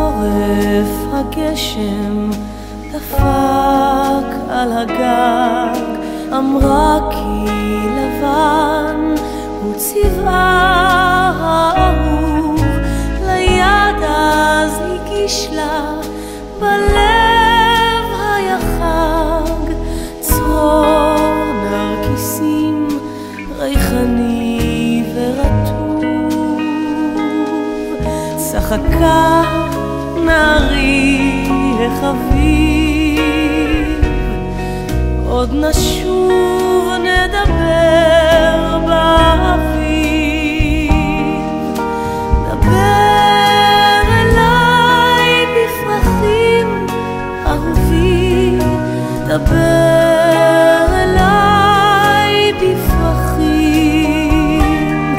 בחורף הגשם דפק על הגג, אמרה כי לבן הוא צבעה האהוב, ליד אז הגיש לה בלב היה חג, צרור נרקיסים ריחני ורטוב, צחקה נערי החביב, עוד נשוב נדבר באביב, דבר אליי בפרחים אהובי, דבר אליי בפרחים,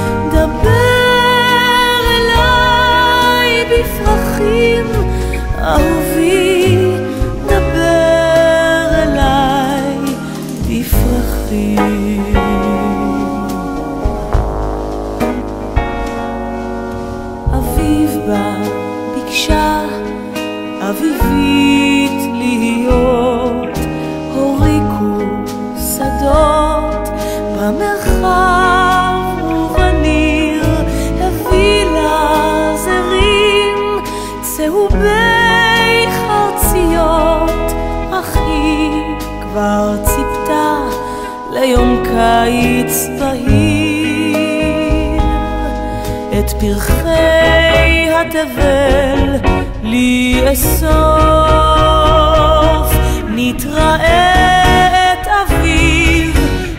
דבר אליי בפרחים אהובי, דבר אליי בפרחים. אביב בא ביקשה אביבית להיות, הוריקו שדות במרחב ובניר, הביא לה זרים צהובי חרציות, אך היא כבר ציפתה ליום קיץ בהיר, את פרחי התבל לי אסוף, נתראה את אביב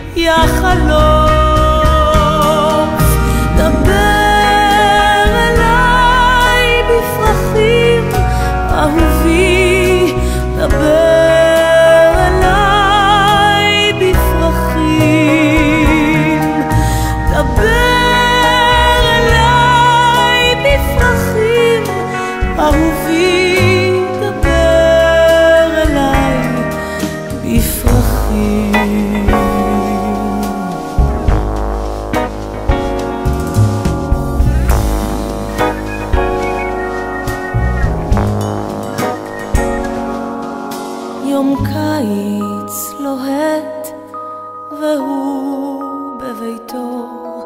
יחלוף, דבר אליי בפרחים אהובי, דבר אליי בפרחים, דבר אליי בפרחים אהובי, דבר אליי בפרחים. יום קיץ לוהט והוא בביתו,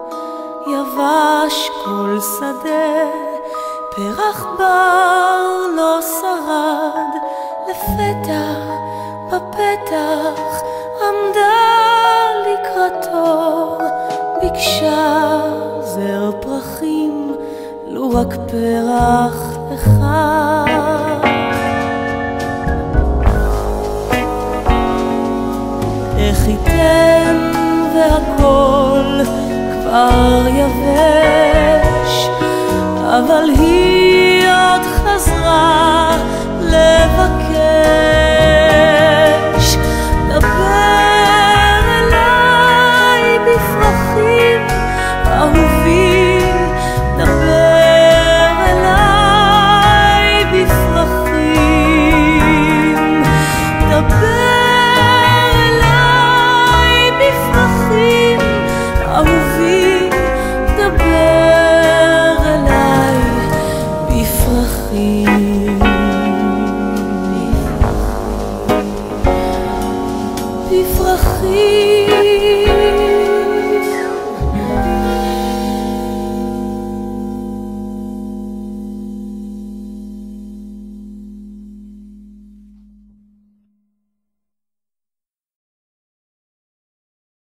יבש כל שדה, פרח בר לא שרד, לפתע בפתח עמדה לקראתו, ביקשה זר פרחים, לו רק פרח אחד. איך ייתן והכל כבר יבש, אבל היא עוד חזרה לבקש, דבר אליי בפרחים אהובי, דבר אליי בפרחים, דבר אליי בפרחים אהובי, דבר אליי בפרחים, בפרחים.